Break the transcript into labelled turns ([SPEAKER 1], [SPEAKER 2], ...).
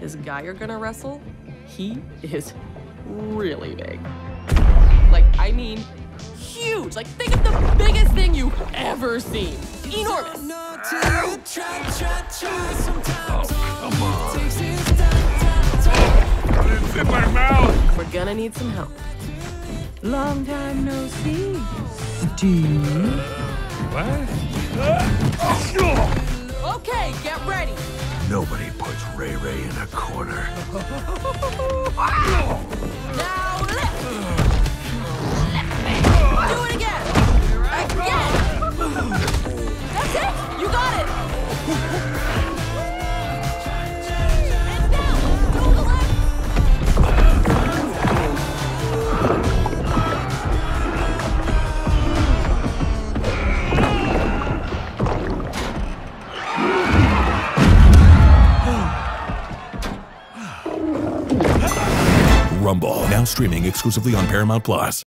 [SPEAKER 1] this guy you're gonna wrestle, he is really big. Like, I mean, huge. Like, think of the biggest thing you've ever seen. Enormous.
[SPEAKER 2] Come on. It's in my mouth.
[SPEAKER 1] We're gonna need some help.
[SPEAKER 3] Long time no see.
[SPEAKER 2] What?
[SPEAKER 1] Okay, get ready.
[SPEAKER 2] Nobody puts Ray Ray in a corner.
[SPEAKER 1] Now lift. Do it again. Again. That's it. You got it. And now, to the left.
[SPEAKER 4] Rumble, now streaming exclusively on Paramount+.